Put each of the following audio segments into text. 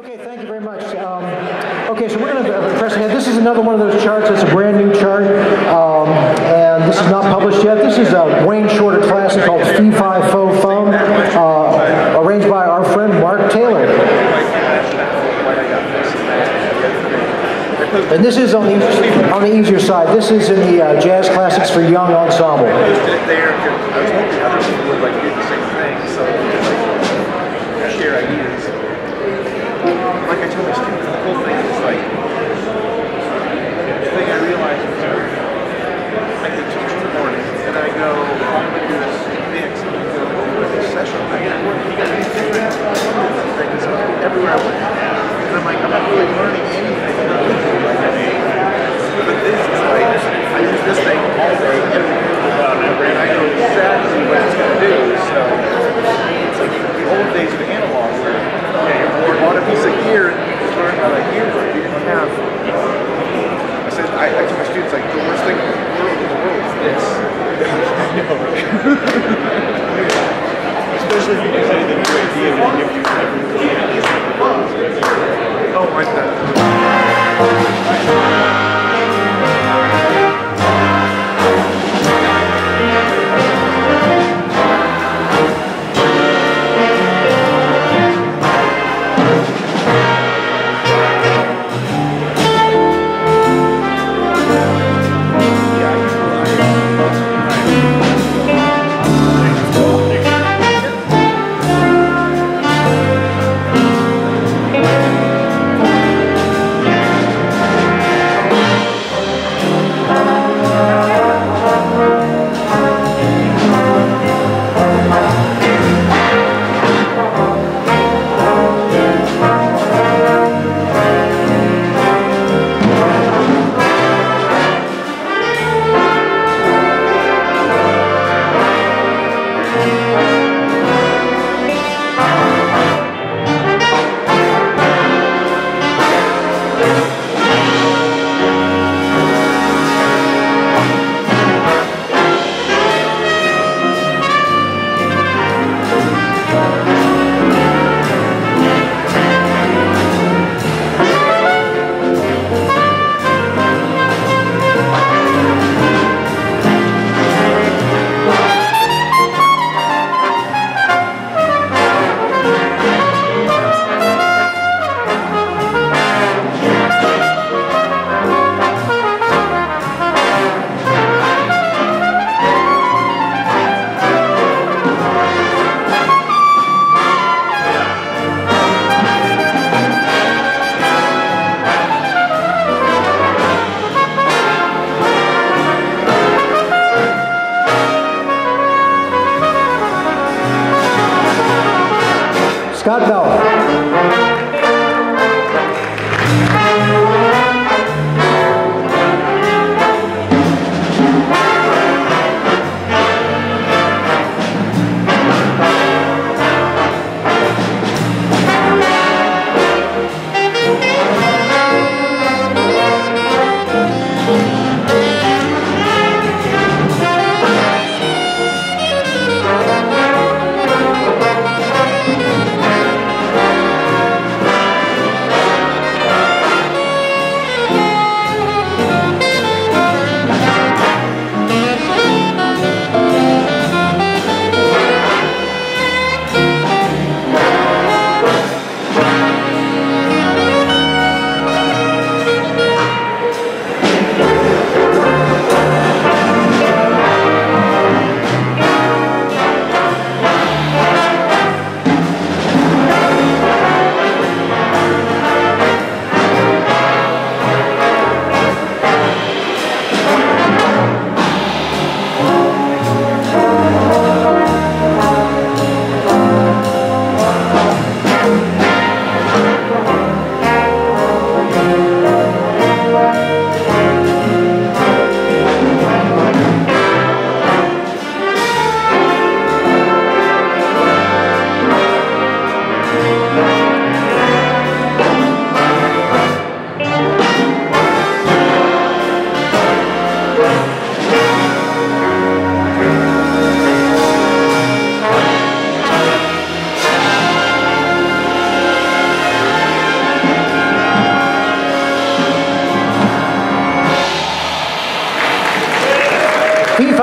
Okay, thank you very much. Okay, so we're going to press ahead. This is another one of those charts. It's a brand new chart, and this is not published yet. This is a Wayne Shorter classic called Fee-Fi-Fo-Fum, arranged by our friend Mark Taylor. And this is on the easier side. This is in the Jazz Classics for Young Ensemble. Like I told my students, the whole thing is like, the thing I realized was I could teach in the morning, and I go, I'm going to do this mix, and I go over this session. I get work, you got these different things everywhere I went. And I'm like, I'm not really learning anything. But this is like, I use this thing all day, every day, and I know exactly what it's going to do. So it's like the old days of analog where you bought a piece of gear and you could learn how to use it. You didn't have. I said, I tell my students, like, the worst thing in the world is this. Especially if you use anything to idea and give you oh, like that. Scott Bell.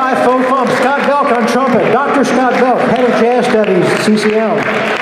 Fee-Fi-Fo-Fum. Scott Belk on trumpet. Dr. Scott Belk, head of jazz studies, CCM.